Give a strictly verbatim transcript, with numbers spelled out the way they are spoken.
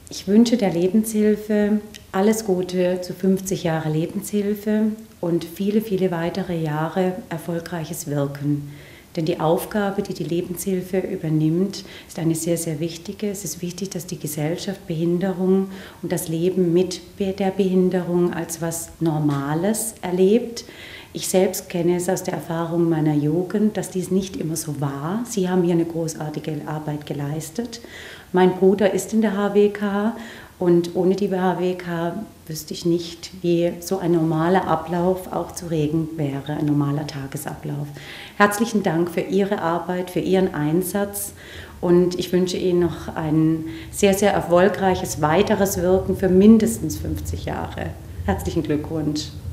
Ich wünsche der Lebenshilfe alles Gute zu fünfzig Jahre Lebenshilfe und viele, viele weitere Jahre erfolgreiches Wirken. Denn die Aufgabe, die die Lebenshilfe übernimmt, ist eine sehr, sehr wichtige. Es ist wichtig, dass die Gesellschaft Behinderung und das Leben mit der Behinderung als was Normales erlebt. Ich selbst kenne es aus der Erfahrung meiner Jugend, dass dies nicht immer so war. Sie haben hier eine großartige Arbeit geleistet. Mein Bruder ist in der H W K und ohne die H W K wüsste ich nicht, wie so ein normaler Ablauf auch zu regeln wäre, ein normaler Tagesablauf. Herzlichen Dank für Ihre Arbeit, für Ihren Einsatz und ich wünsche Ihnen noch ein sehr, sehr erfolgreiches weiteres Wirken für mindestens fünfzig Jahre. Herzlichen Glückwunsch.